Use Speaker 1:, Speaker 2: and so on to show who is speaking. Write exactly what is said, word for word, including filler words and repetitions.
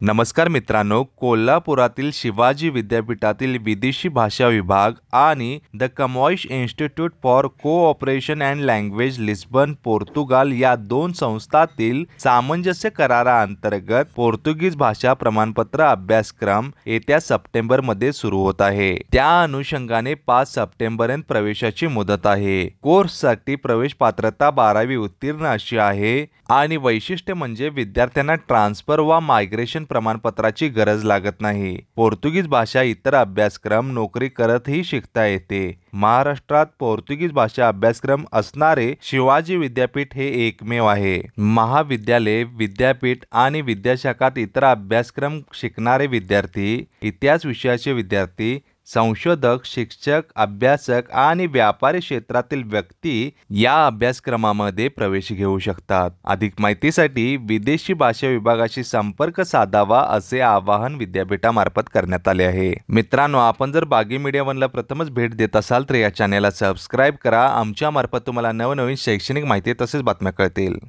Speaker 1: नमस्कार मित्रांनो, कोल्हापुरातील शिवाजी विद्यापीठातील विदेशी भाषा विभाग आणि the Camoes institute for cooperation and language Lisbon Portugal या दोन संस्थांतील सामंजस्य कराराअंतर्गत पोर्तुगीज भाषा प्रमाणपत्र अभ्यासक्रम येत्या सप्टेंबर मध्ये सुरू होत आहे। त्या अनुषंगाने पाच सप्टेंबरपर्यंत प्रवेशाची मुदत आहे। कोर्ससाठी प्रवेश पात्रता बारावी उत्तीर्ण अशी आहे आणि वैशिष्ट्य म्हणजे विद्यार्थ्यांना ट्रान्सफर वा मायग्रेशन प्रमाणपत्राची गरज लागत नाही। पोर्तुगीज भाषा इतर अभ्यासक्रम नोकरी करतही शिकता येते। महाराष्ट्रात पोर्तुगीज भाषा अभ्यासक्रम असणारे शिवाजी विद्यापीठ हे एकमेव आहे। महाविद्यालय, विद्यापीठ आणि विद्याशाखात इतर अभ्यासक्रम शिकणारे विद्यार्थी, इतिहास विषयाचे विद्यार्थी, संशोधक, शिक्षक, अभ्यासक आणि व्यापारी क्षेत्रातील व्यक्ती या अभ्यासक्रमामध्ये प्रवेश घेऊ शकतात। अधिक माहितीसाठी विदेशी भाषा विभागाशी संपर्क साधावा असे आवाहन विद्यापीठामार्फत करण्यात आले आहे। मित्रांनो, आपण जर बागी मीडिया वनला प्रथमच भेट देत असाल तर या चॅनेलला सबस्क्राइब करा। आमच्या मार्फत तुम्हाला नवनवीन शैक्षणिक माहिती तसेच बातम्या कळतील।